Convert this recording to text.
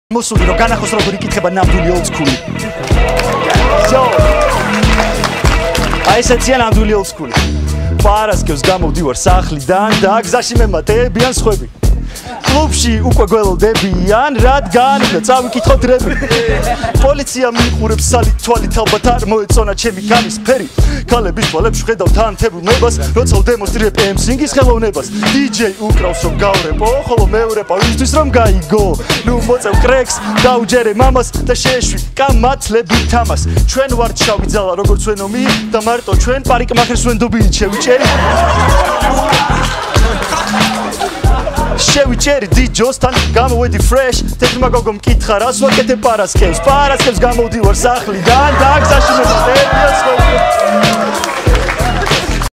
მოსული რომ განახოს როგორ იკითხება ნამდვილი oldschool-ი. აი ესეცია ნამდვილი oldschool-ი. პარასკევს გამოვდივარ სახლიდან და გზაში მემატებიან სხვები. კლუბში უკვე გველოდებიან, რადგან უნდა წავიკითხოთ რები. პოლიცია მიიყურებს სალით თვალით ალბათ არ მოეწონა ჩემი განის ფერი. ქალების თვალებში ხედავ თანთებუნებას, როცა ვდემონსტრირებ MC-ის ხელოვნებას. DJ უკრავს რომ გავრეპო, ხოლო მეურეპა ვისთვის რომ გაიგო. ნუ მოწევ კრეკს, დაუჯერე მამას და შეეშვი კამათლებით ამას. ჩვენ ვართ შავი ძალა როგორც ვენომი და მარტო ჩვენ პარიკმახერს ვენდობილით შევიჭერი. შევიჭერი DJ-სთან გამოვედი fresh თეთრმა გოგომ მკითხა რას ვაკეთებ პარასკევს გამოვდივარ სახლიდან და გზაში მემატებიან სხვები